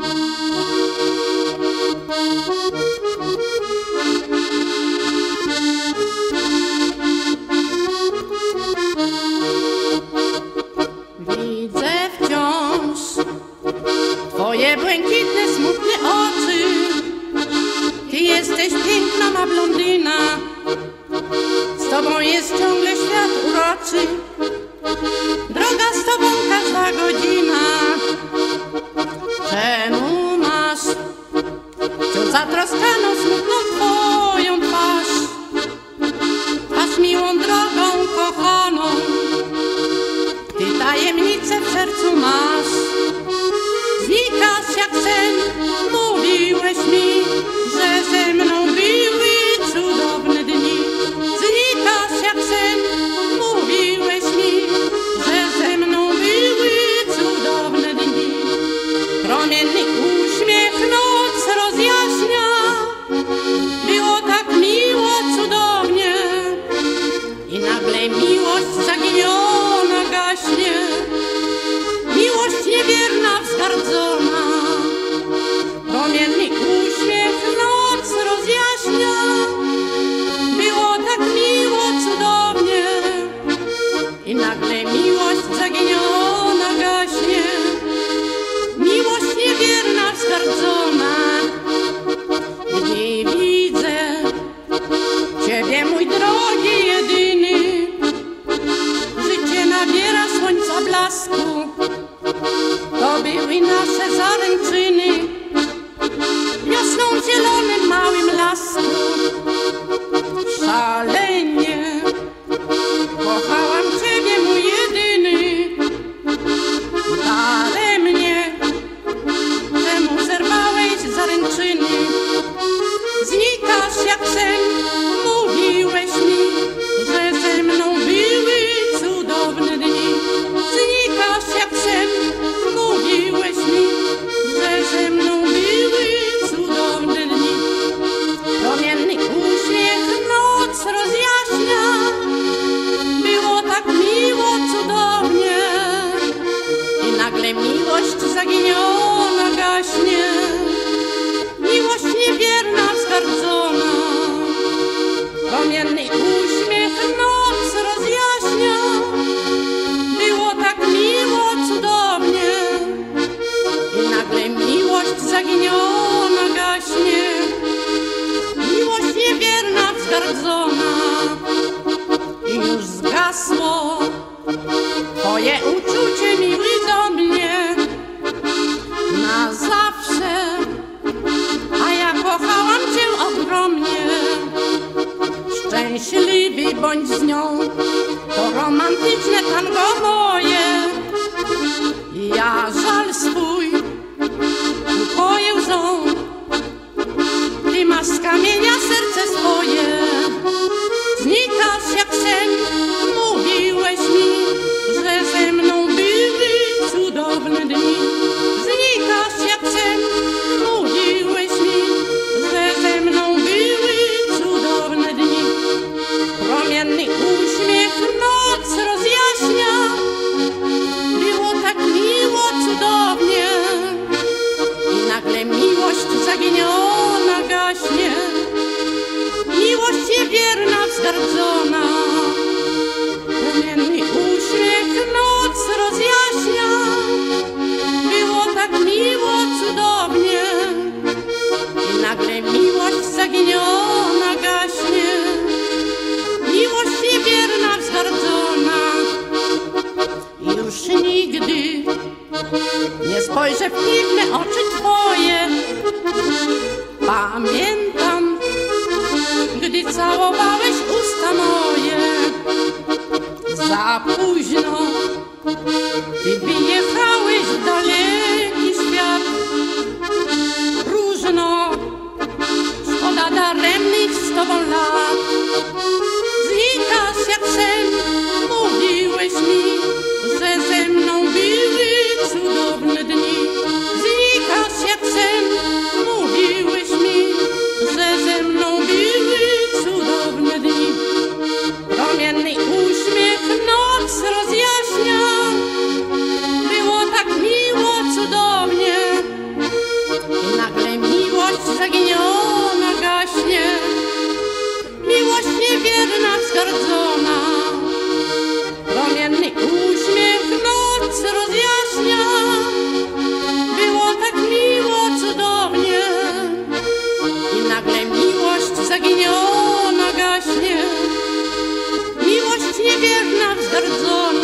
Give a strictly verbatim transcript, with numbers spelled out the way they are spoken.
Widzę wciąż twoje błękitne, smutne oczy. Ty jesteś piękna ma blondyna, z tobą jest ciągle świat uroczy. Droga z tobą każda godzina. Czemu masz wciąż zatroskaną, smutną twoją twarz? Twarz miłą, drogą, kochaną, ty tajemnicę w sercu masz. Znikasz jak sen, mówiłeś mi, że ze mną były cudowne dni. Znikasz jak sen, mówiłeś mi, że ze mną były cudowne dni. Promienny uśmiech noc rozjaśnia, było tak miło, cudownie. I nagle miłość zaginiona gaśnie, miłość niewierna, wzgardzona. Promienny uśmiech noc rozjaśnia, było tak miło, cudownie. I nagle miłość zaginiona gaśnie, miłość niewierna, wzgardzona. Gdy widzę ciebie, mój drogi, jedyny, życie nabiera słońca blasku. To były nasze zaręczyny, wiosną w zielonym małym lasku. Szalenie kochałam ciebie, mój jedyny. Daremnie, czemu zerwałeś zaręczyny? Znikasz jak sen, mówiłeś mi, że ze mną były cudowne dni. Znikasz jak sen, mówiłeś mi, że ze mną były cudowne dni. Promienny uśmiech noc rozjaśnia, było tak miło, cudownie. I nagle miłość zaginiona gaśnie, miłość niewierna, wzgardzona. Promienny uśmiech noc rozjaśnia, było tak miło, cudownie. I nagle miłość zaginiona gaśnie, miłość niewierna, wzgardzona. I już zgasło twoje uczucie, miły do mnie, na zawsze. A ja kochałam cię ogromnie. Szczęśliwy bądź z nią, to romantyczne tango moje. Ja żal swój ukoję łzą, ty masz z kamienia serce swoje. Znikasz jak sen, mówiłeś mi, że ze mną były cudowne dni. Znikasz jak sen, mówiłeś mi, że ze mną były cudowne dni. Promienny uśmiech noc rozjaśnia, było tak miło, cudownie. I nagle miłość zaginiona gaśnie, miłość niewierna, wzgardzona. Promienny uśmiech noc rozjaśnia, było tak miło, cudownie. I nagle miłość zaginiona gaśnie, miłość niewierna, wzgardzona. I już nigdy nie spojrzę w piękne oczy twoje. Pamiętam, gdy całowałeś usta moje. Za późno ty wyjechałeś w daleki świat. Próżno, szkoda daremnych z tobą lat. Znikasz jak sen, mówiłeś mi, że ze mną były cudowne dni. Znikasz jak sen, mówiłeś mi, że ze mną były cudowne dni. Promienny uśmiech noc rozjaśnia, było tak miło, cudownie. zardzona. Promienny uśmiech noc rozjaśnia, było tak miło, cudownie. I nagle miłość zaginiona gaśnie, miłość niewierna, wzgardzona.